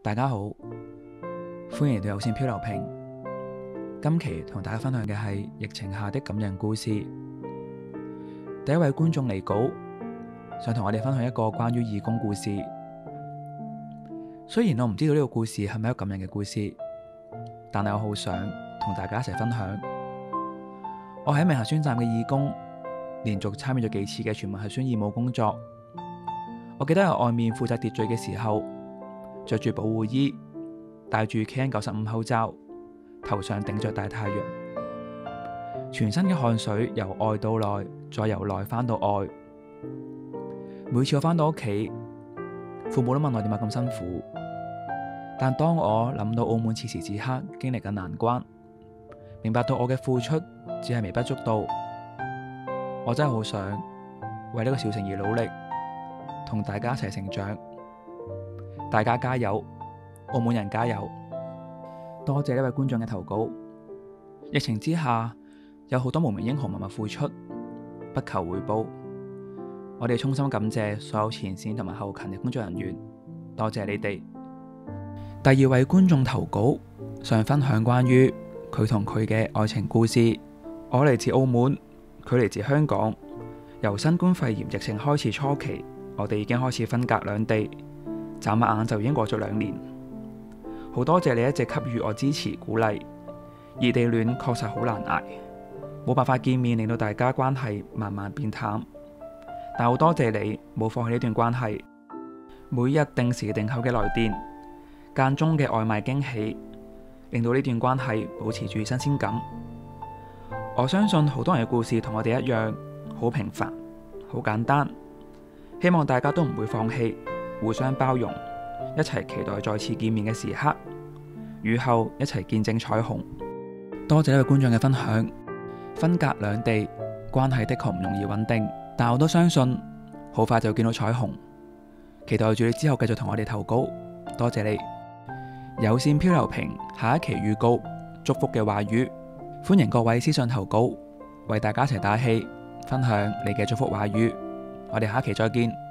大家好，歡迎嚟到有線漂流瓶。今期同大家分享嘅係疫情下的感人故事。第一位觀眾嚟稿，想同我哋分享一個關於義工故事。雖然我唔知道呢個故事係咪一個感人嘅故事，但係我好想同大家一齊分享。我喺一名核酸站嘅義工，連續參與咗幾次嘅全民核酸義務工作。我記得喺外面負責秩序嘅時候，着住保護衣，戴住 KN95 口罩，頭上頂着大太陽，全身嘅汗水由外到內，再由內返到外。每次我返到屋企，父母都問我點解咁辛苦。但當我諗到澳門此時此刻經歷緊難關，明白到我嘅付出只係微不足道，我真係好想為呢個小城而努力，同大家一齊成長。大家加油，澳門人加油！多謝呢位觀眾嘅投稿。疫情之下，有好多無名英雄默默付出，不求回報。我哋衷心感謝所有前線同埋後勤嘅工作人員，多謝你哋。第二位觀眾投稿，想分享關於佢同佢嘅愛情故事。我嚟自澳門，佢嚟自香港。由新冠肺炎疫情開始初期，我哋已經開始分隔兩地，眨下眼就已經過咗2年。好多謝你一直給予我支持鼓勵。異地戀確實好難捱，冇辦法見面，令到大家關係慢慢變淡。但好多謝你冇放棄呢段關係，每日定時定候嘅來電，間中嘅外賣驚喜，令到呢段關係保持住新鮮感。我相信好多人嘅故事同我哋一樣，好平凡，好簡單。希望大家都唔會放棄，互相包容，一齊期待再次見面嘅時刻，雨後一齊見證彩虹。多謝呢位觀眾嘅分享。分隔兩地，關係的確唔容易穩定，但我都相信好快就會見到彩虹。期待住你之後繼續同我哋投稿，多謝你。有線漂流瓶下一期預告祝福嘅話語，歡迎各位私信投稿，為大家一齊打氣，分享你嘅祝福話語。我哋下一期再見。